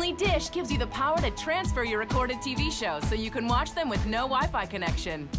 only dish gives you the power to transfer your recorded TV shows so you can watch them with no Wi-Fi connection.